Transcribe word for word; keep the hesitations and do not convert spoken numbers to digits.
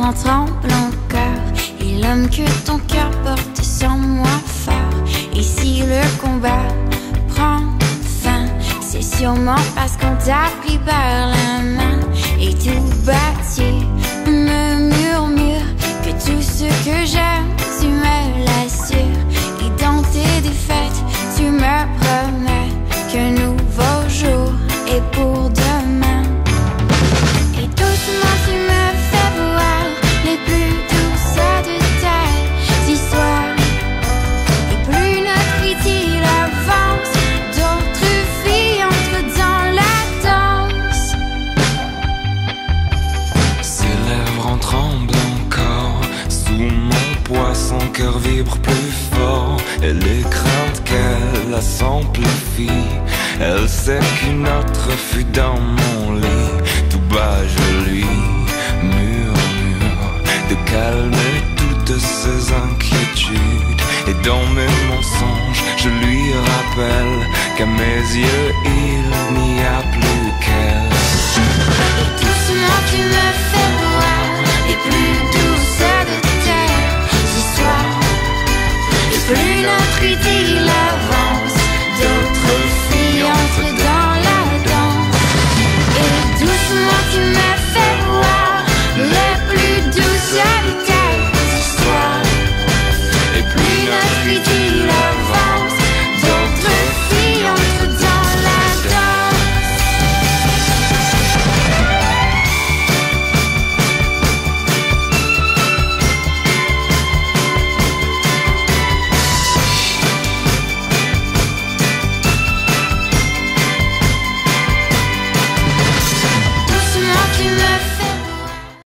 en tremble encore. Et l'homme que ton cœur porte sans moi fort. Et si le combat prend fin, c'est sûrement parce qu'on t'a pris par la main. Et tout bâti me murmure que tout ce que j'aime, tu me l'assures. Et dans tes défaites, tu me promets qu'un nouveau jour est pour demain. Et doucement tu me fais voir les plus douces de tes histoires. Et plus notre idylle avance, d'autres filles entrent dans la danse. Ses lèvres en tremblent encore. Sous mon poids, son cœur vibre plus fort. Et les craintes qu'elle a s'amplifient. Elle sait qu'une autre fut dans mon lit. Tout bas je lui murmure de calmer toutes ses inquiétudes. Et dans mes mensonges je lui rappelle qu'à mes yeux il n'y a plus qu'elle. Et doucement tu me fais voir les plus douces de tes histoires. Et plus notre idylle